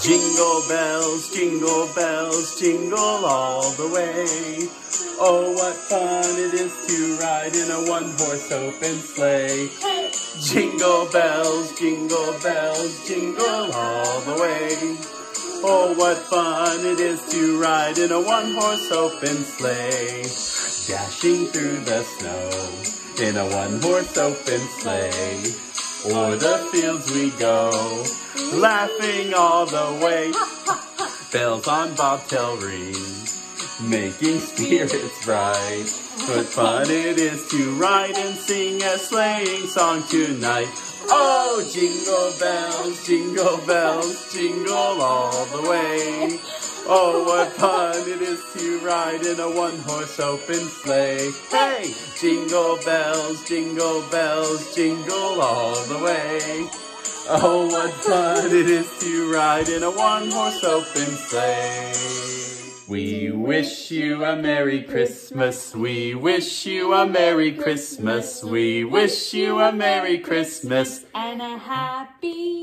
jingle bells, jingle all the way. Oh, what fun it is to ride in a one-horse open sleigh. Hey! Jingle bells, jingle all the way. Oh, what fun it is to ride in a one-horse open sleigh. Dashing through the snow in a one-horse open sleigh. O'er the fields we go, laughing all the way. Bells on bobtail ring, making spirits bright. What fun it is to ride and sing a sleighing song tonight. Oh, jingle bells, jingle all the way. Oh, what fun it is to ride in a one-horse open sleigh. Hey! Jingle bells, jingle all the way. Oh, what fun it is to ride in a one-horse open sleigh. We wish you a Merry Christmas. We wish you a Merry Christmas. We wish you a Merry Christmas. And a happy